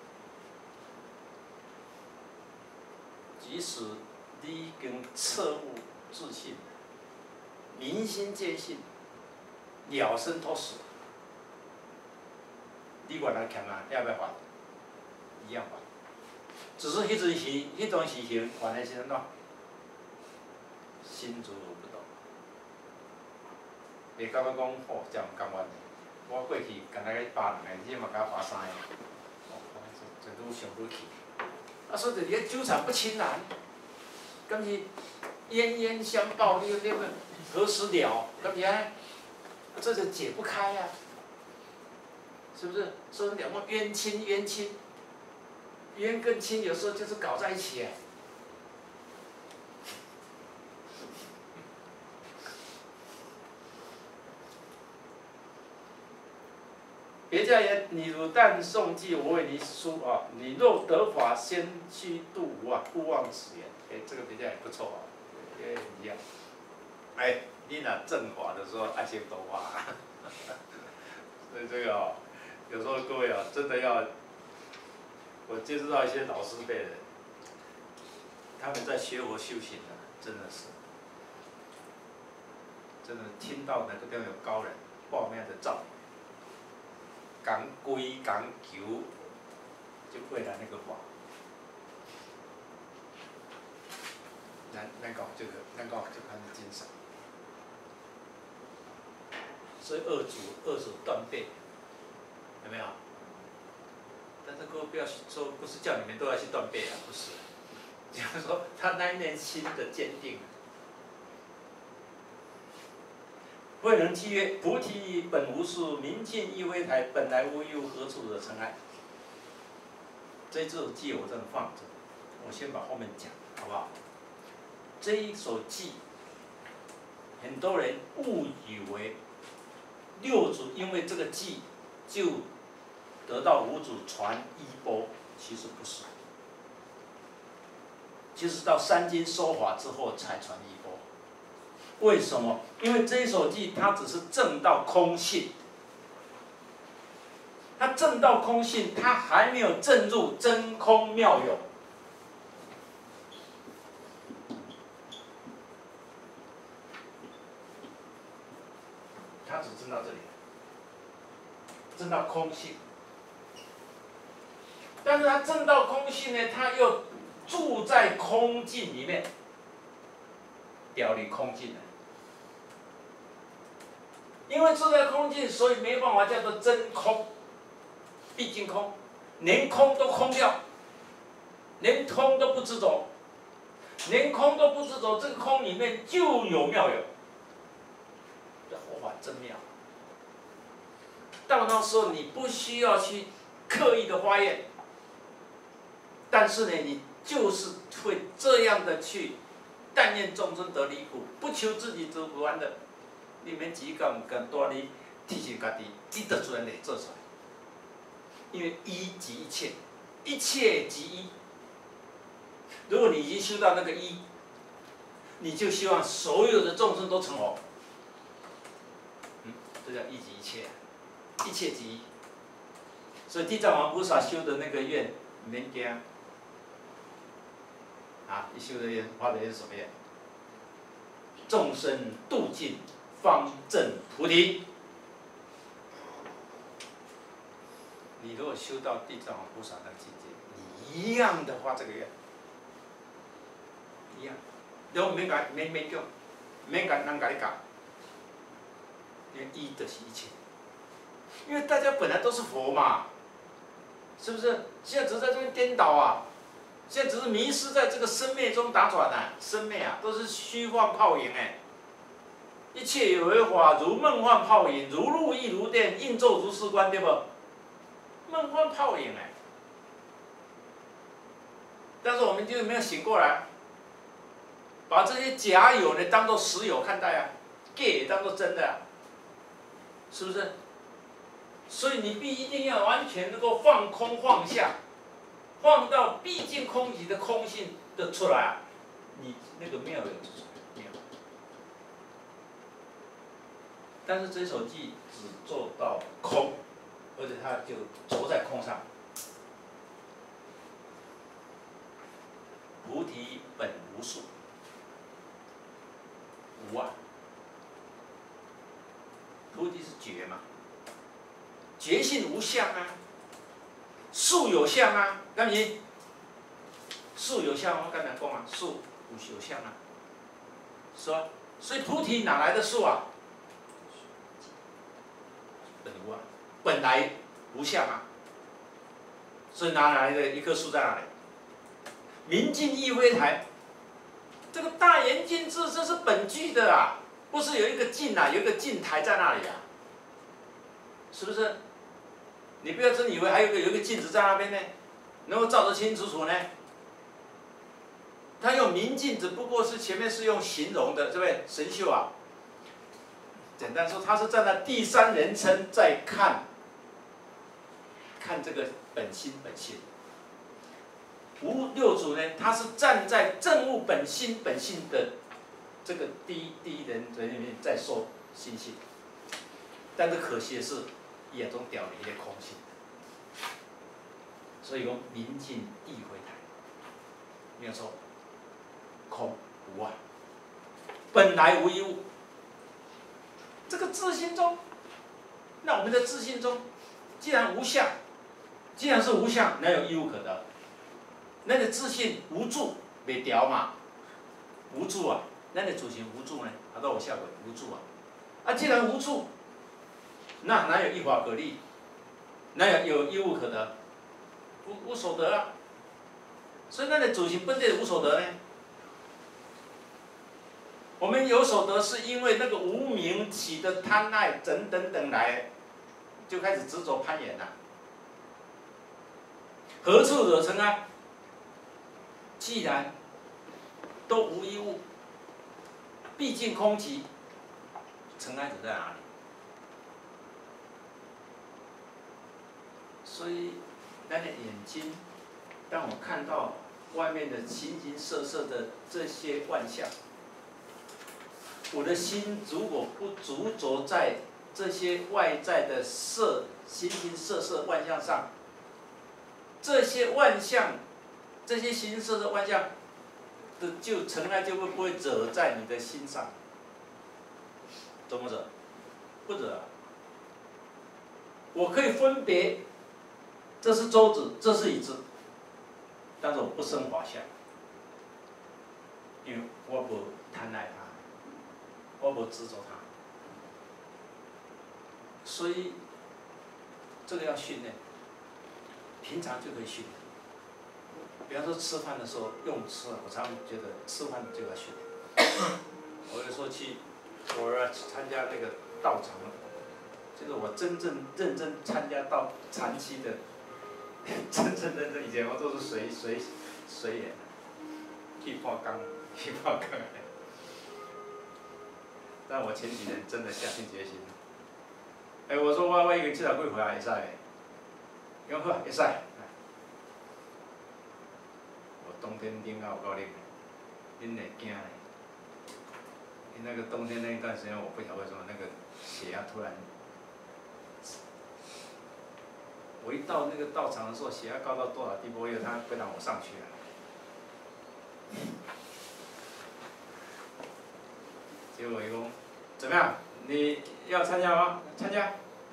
即使你已经彻悟自信，明心见性，了生脱死，你原来欠啊，你也要还，一样还。只是迄种时形，还的是安怎？心足不动。袂感觉讲，哦，这样甘愿的。我过去干那个扒两个，你嘛甲我扒三个，哦，就愈想愈气。啊，所以就你纠缠不清啦，敢是冤冤相报，你们何时了？敢是安？这就解不开呀、是不是？所以两个冤亲，冤跟亲有时候就是搞在一起哎。别教言，你汝但诵记，我为你书啊！你若得法，先须度无啊，勿忘此言。哎，这个别教也不错啊，也一样。哎，你若正法的时候，爱先多法。所以这个哦，有时候各位啊，真的要，我接触到一些老师辈的，他们在学佛修行的，真的是，真的听到哪个地方有高人报名的照。讲归讲求，就为了那个法。咱讲这个，咱讲这款的精神。所以二祖断背，有没有？但是各位不要说，不是叫你们都要去断背啊，不是。就是说他那一念心的坚定。慧能契曰：“菩提本无树，明镜亦非台，本来无一物，何处惹尘埃？”这首偈我正放着，我先把后面讲，好不好？这一首偈，很多人误以为六祖因为这个偈就得到五祖传衣钵，其实不是，就是到三经说法之后才传衣钵。为什么？因为这一首偈它只是证到空性，它证到空性，它还没有证入真空妙有。它只证到这里，证到空性。但是它证到空性呢，它又住在空境里面，表里空境的。因为住在空境，所以没办法叫做真空，毕竟空，连空都空掉，连空都不执着，连空都不执着，这个空里面就有妙有。这佛法真妙。到那时候你不需要去刻意的发愿，但是呢，你就是会这样的去，但愿众生得离苦，不求自己得不安的。你免自己敢多哩，提醒家己，你得自然会做出来。因为一即一切，一切即一。如果你已经修到那个一，你就希望所有的众生都成佛。这叫一即一切，一切即一。所以地藏王菩萨修的那个愿，免惊。啊，一修的愿，发的愿是什么愿？众生度尽。方证菩提。你如果修到地藏王菩萨那个境界，你一样的发这个愿，一样，然后免讲，免人甲你教，因为一就是一切。因为大家本来都是佛嘛，是不是？现在只是在这边颠倒啊，现在只是迷失在这个生灭中打转啊，生灭啊都是虚幻泡影哎。一切有为法，如梦幻泡影，如露亦如电，应作如是观，对不？梦幻泡影哎。但是我们就没有醒过来，把这些假有呢当作实有看待啊，假也当作真的啊，是不是？所以你一定要完全能够放空放下，放到毕竟空寂的空性的出来啊，你那个妙有就出来。 但是这首偈只做到空，而且它就着在空上。菩提本无树，无啊。菩提是觉嘛，觉性无相啊，树有相啊，那你树有相，我刚才讲啊，树有相啊，是吧？所以菩提哪来的树啊？本无啊，本来无相啊，所以哪来的一棵树在哪里？明镜亦非台，这个大圆镜智这是本具的啊，不是有一个镜啊，有一个镜台在那里啊，是不是？你不要真以为还有一个镜子在那边呢，能够照得清清楚楚呢。他用明镜只不过是前面是用形容的，对不对？神秀啊，简单说，他是站在第三人称在看这个本心本性。无六祖呢，他是站在证悟本心的这个第一人里面在说心性，但是可惜的是，眼中掉了一些空性，所以讲明镜亦非台，没有错，空无啊，本来无一物。这个自信中，那我们的自信中，既然无相，既然是无相，哪有一物可得？咱的自信无助，袂调嘛，无助啊！咱的自信无助呢，它都有效果，无助啊！啊，既然无助，那哪有一法可立？哪有一物可得？无所得啊！所以咱的自信本地无所得呢。我们有所得，是因为那个无明起的贪爱等来，就开始执着攀岩了。何处惹尘埃？既然都无一物，毕竟空寂，尘埃子在哪里？所以，咱的眼睛，当我看到外面的形形色色的这些万象，我的心如果不执着在这些外在的形形色色万象上，这些万象。这些形形色色万象的尘埃就会不会惹在你的心上？怎么惹？不惹啊。我可以分别，这是舟子，这是椅子，但是我不生法相，因为我不贪爱它，我不执着它，所以这个要训练，平常就可以训练。比方说吃饭的时候用吃，我常常觉得吃饭就要训练。我有时候偶尔参加那个道场，就是我真正认真参加到禅期的，真正认真以前我都是随缘，去破缸。但我前几年真的下定决心，我说我已经这条过回来会使的，伊讲好会使。冬天冷啊有够冷，恁会惊嘞。那个冬天那一段时间，我不晓得为什么那个血压突然，我一到那个道场的时候，血压高到多少地步？因为他不让我上去了。结果一讲，怎么样？你要参加吗？参加。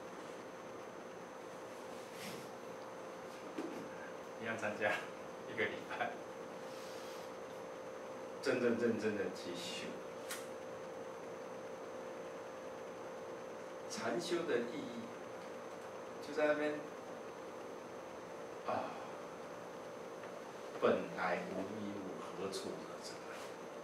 一样参加1个礼拜。真正认真的去修，禅修的意义就在那边啊，本来无一物，何处惹尘埃？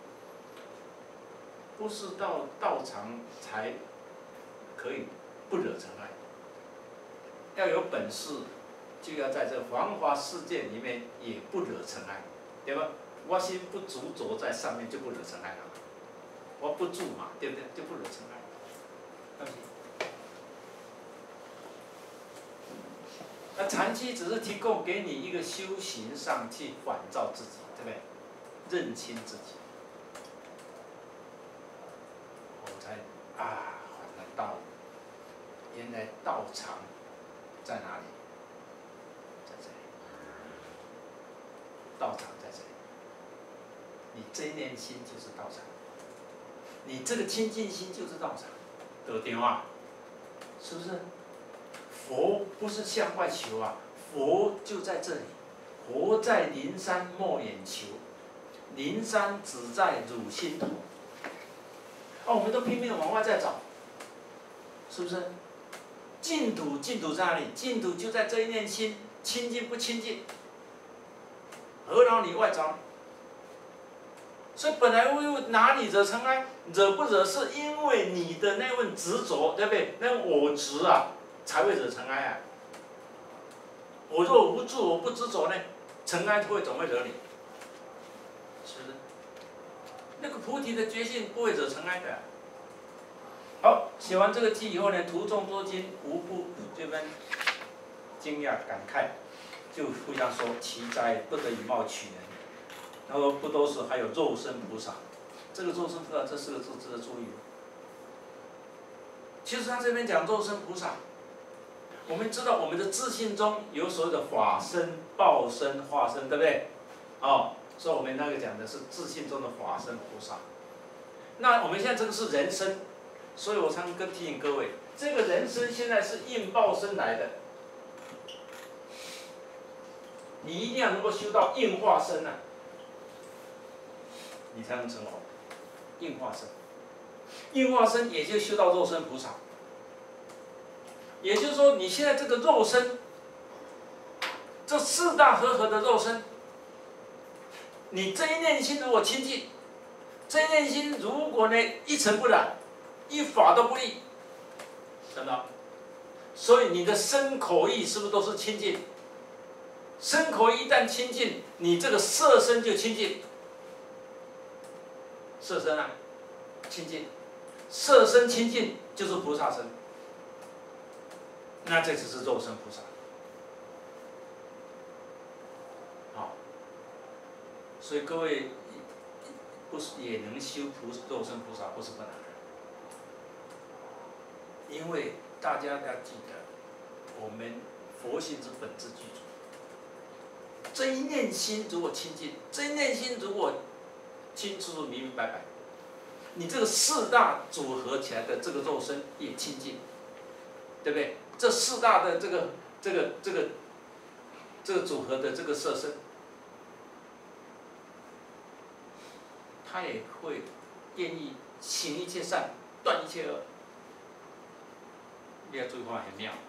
不是到道场才可以不惹尘埃，要有本事，就要在这繁华世界里面也不惹尘埃，对吧？我心不执着在上面，就不惹尘埃了。我不住嘛，对不对？就不惹尘埃。对不起。那禅期只是提供给你一个修行上去反照自己，对不对？认清自己，我才反了道理。 道场在哪里？在这里。道场在这里。你这一念心就是道场，你这个清净心就是道场，得对啊？是不是？佛不是向外求啊，佛就在这里。佛在灵山莫远求，灵山只在汝心头。哦，我们都拼命往外在找，是不是？净土在哪里？净土就在这一念心，清净不清净？何劳你外找？所以本来无哪里惹尘埃，惹不惹是因为你的那份执着，对不对？那我执啊，才会惹尘埃啊。我若无助，我不执着呢，尘埃怎么会惹你？是不是？那个菩提的觉性不会惹尘埃的。好，写完这个偈以后呢，途中多经无不这边惊讶感慨，就互相说奇哉，不得以貌取人。他说不都是还有肉身菩萨，这个肉身菩萨这4个字值得注意。其实他这边讲肉身菩萨，我们知道我们的自信中有所谓的法身、报身、化身，对不对？哦，所以我们那个讲的是自信中的法身菩萨。那我们现在这个是人身，所以我常跟提醒各位，这个人身现在是应报身来的，你一定要能够修到应化身啊，你才能成佛。应化身，应化身也就修到肉身菩萨。也就是说，你现在这个肉身，这4大和合的肉身，你这一念心如果清净，这一念心如果呢一尘不染，一法都不立，真的。所以你的身口意是不是都是清净？身口意一旦清净，你这个色身就清净。色身啊，清净，色身清净就是菩萨身。那这只是肉身菩萨。好，所以各位不是也能修肉身菩萨，不是不能。因为大家要记得，我们佛性之本质具足。这一念心如果清净，这一念心如果清楚明明白白，你这个4大组合起来的这个肉身也清净，对不对？这4大的这个组合的这个色身，他也会愿意行一切善，断一切恶。你要注意看，很妙。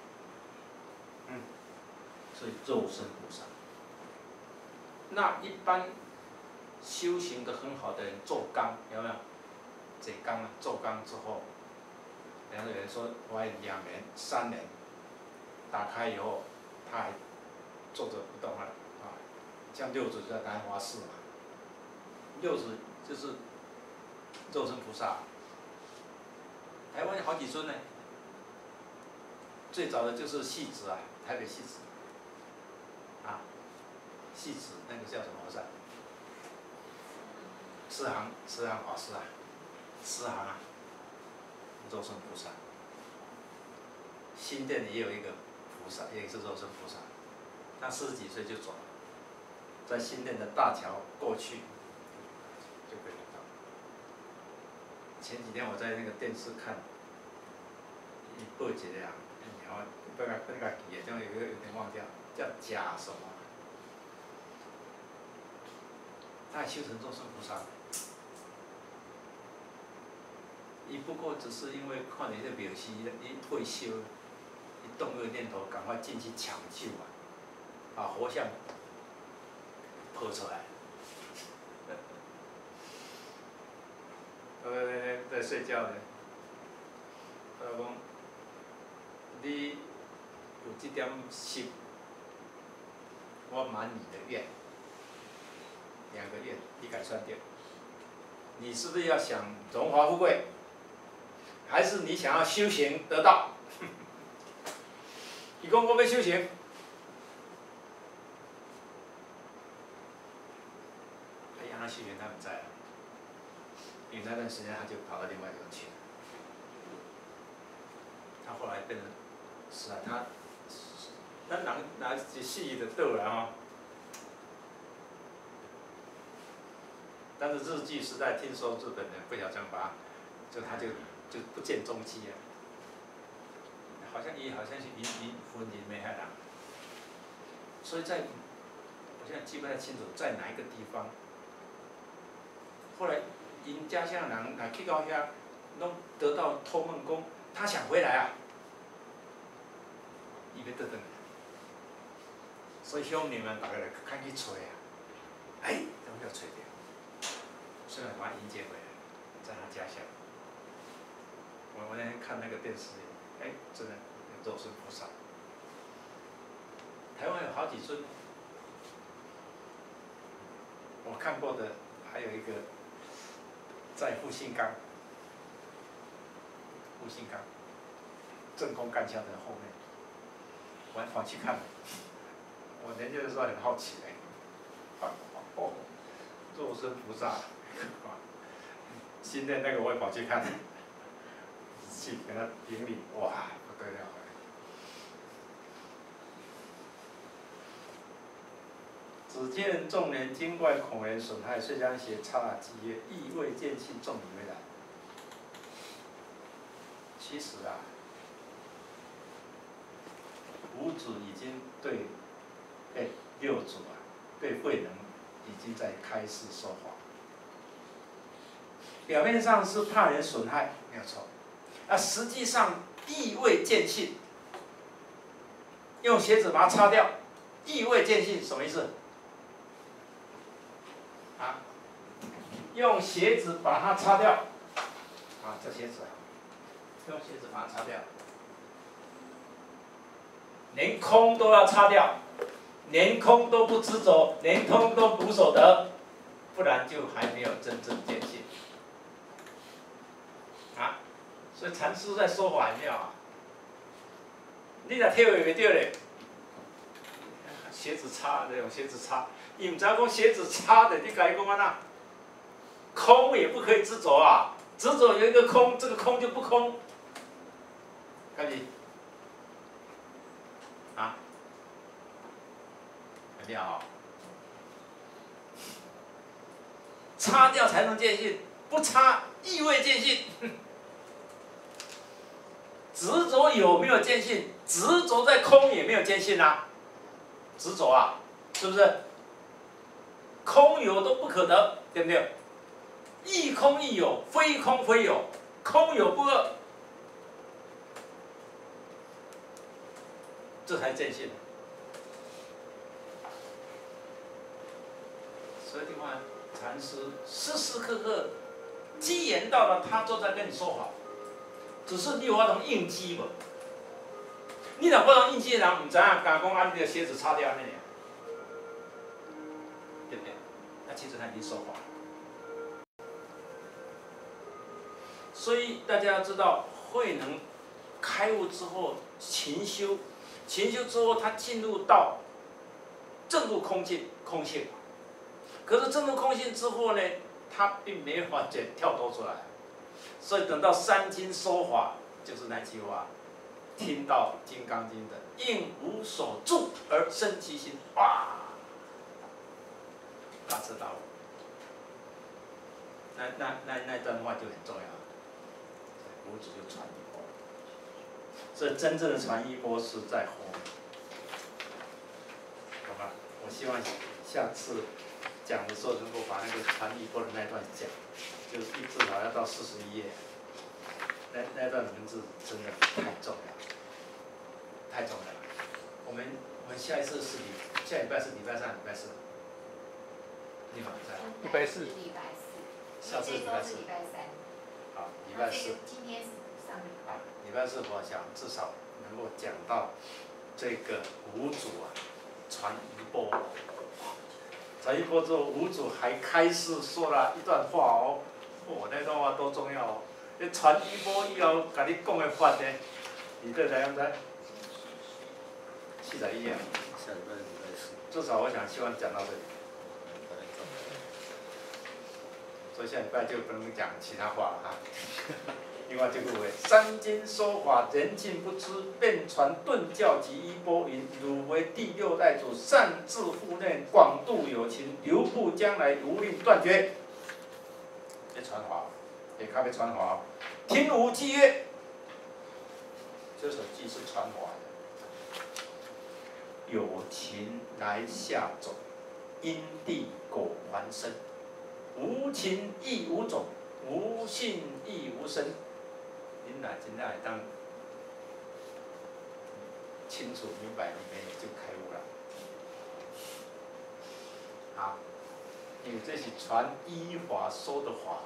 所以肉身菩萨。那一般修行的很好的人做缸，有没有？这缸啊，做缸之后，然后有人说我还2年、3年，打开以后，他还坐着不动了啊。像六祖就在南华寺嘛，六祖就是肉身菩萨。台湾有好几尊呢，最早的就是戏子啊，台北戏子，啊，戏子那个叫什么和尚？慈航法师啊，慈航啊，肉身菩萨。新店也有一个菩萨，也是肉身菩萨，他40几岁就走了，在新店的大桥过去就可以看到。前几天我在那个电视看，一报一个啊，然后不甲记的，这样有点忘掉，叫假什么？他也修成肉身菩萨。伊不过只是因为看你这表示，伊退休，伊动个念头，赶快进去抢救啊，把活像剖出来。在睡觉呢，他讲，你有这点心，我满你的愿，2个愿，你改算掉。你是不是要想荣华富贵？还是你想要修行得到？你讲我要修行，他让他修行，他不在了，因为那段时间他就跑到另外一个去了。他后来变成是啊，咱人一死就倒了哈。但是日据时代听说日本人不小心把，他就不见踪迹了。好像是林没害人，所以我现在记不太清楚在哪一个地方。后来因家乡人来去到遐，拢得到托梦讲，他想回来啊，伊要倒转来，所以乡邻们大家来赶去找啊，都没有找到，所以把他迎接回来，在他家乡。我那天看那个电视，真的有肉身菩萨。台湾有好几尊，我看过的还有一个在复兴岗，正宫干校的后面，我还跑去看了。我年轻的时候很好奇肉身菩萨，新的那个我也跑去看，去跟他顶礼，哇，不得了！只见众人惊怪恐人损害，遂将鞋插了即曰：“意未见信，众以为然。”其实啊，五祖已经对六祖啊，对慧能已经在开示说法。表面上是怕人损害，没有错，实际上意未见信，用鞋子把它擦掉，意未见信什么意思？用鞋子把它擦掉，这鞋子用鞋子把它擦掉，连空都要擦掉，连空都不执着，连空都不守得，不然就还没有真正见性。所以禅师在说法很妙啊，你若体会袂到咧，鞋子擦用鞋子擦，伊唔知讲鞋子擦的，你甲伊讲安那？空也不可以执着啊，执着有一个空，这个空就不空，看你很妙啊！擦掉才能见性，不擦意未见性。执着有没有见性？执着在空也没有见性啊，执着啊，是不是？空有都不可得，对不对？亦空亦有，非空非有，空有不二，这才见性。所以的话，禅师时时刻刻机缘到了，他都在跟你说法，只是你有法通应机无。你若不能应机的人，唔知影甲讲你的鞋子擦掉那样，对不对？那其实他已经说法。所以大家要知道，慧能开悟之后勤修，勤修之后他进入到正入空性，可是正入空性之后呢，他并没有法跳脱出来，所以等到三经说法，就是那句话，听到《金刚经》的“应无所住而生其心”，哇，他知道了。那段话就很重要。五祖就传衣钵，所以真正的传衣钵是在后面，好吧？我希望下次讲的时候能够把那个传衣钵的那段讲，就是至少要到41页，那段文字真的太重要，太重要了。我们下一次是下礼拜是礼拜3、礼拜4，立马在。 礼拜4。 下次礼拜4。 礼拜3。 好，礼拜4。 今天是上礼拜。 礼拜4我想至少能够讲到这个五祖传衣钵。传衣钵之后，五祖还开示说了一段话哦，那段话多重要哦！你传衣钵以后，甲你讲的法呢，你对知影知？41页。 下礼拜礼拜4。 至少我想希望讲到这里。所以下礼拜就不能讲其他话了哈。 另外这个为三经说法，人尽不知，便传顿教及衣钵云：汝为第六代祖，擅自护念，广度有情，留步将来，无令断绝。要传法，也较要传法。听吾契曰，这首偈是传法的。有情来下种，因地果还生。无情亦无种，无信亦无生。恁若真正会当清楚明白里面就开悟了。啊，因为这是传依法说的法，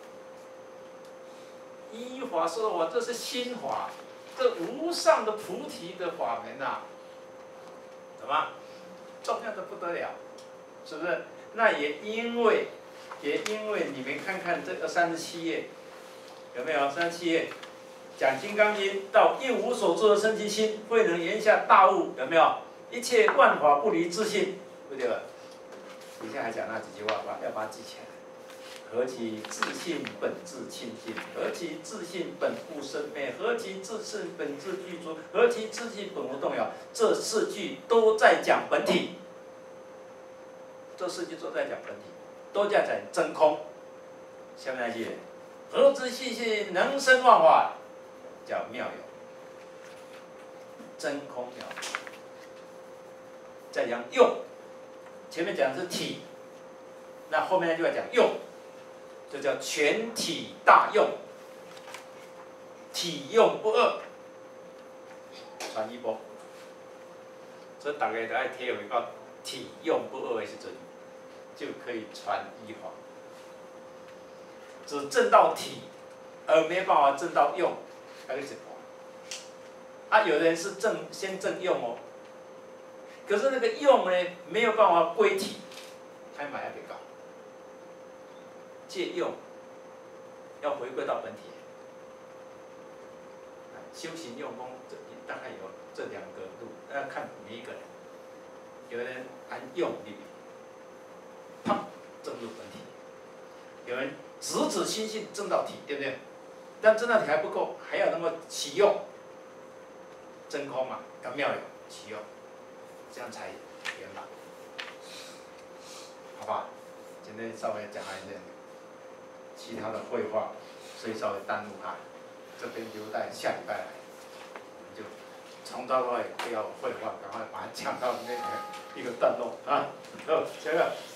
依法说的法，这是心法，这无上的菩提的法门呐，懂吗？重要的不得了，是不是？那也因为你们看看这个37页，有没有37页？讲《金刚经》到一无所住而生其心，慧能言下大悟，有没有？一切万法不离自性，对不对？底下还讲那几句话，要把它记起来。何其自性本自清净，何其自性本不生灭，何其自性本自具足，何其自性本无动摇。这4句都在讲本体，这4句都在讲本体，都在讲真空。下面那句，何知细性能生万法，叫妙有，真空妙有。再讲用，前面讲的是体，那后面就要讲用。这叫全体大用，体用不二，传衣钵。所以大家都爱体会到体用不二的时阵，就可以传衣法。只证到体，而没办法证到用，那个是啊，有的人是先证用哦，可是那个用呢，没有办法归体，还买也别搞。借用要回归到本体，修行用功大概有这2个路，要看每一个人。有的人按用力，啪证入本体；有人直心性证到体，对不对？但证到体还不够，还要能够起用，真空嘛，要妙有起用，这样才圆满，好吧？今天稍微讲一点。其他的绘画，所以稍微耽误啊，这边留待下礼拜来，我们就从头到尾不要绘画，赶快把它讲到那个一个段落啊。好，下一个。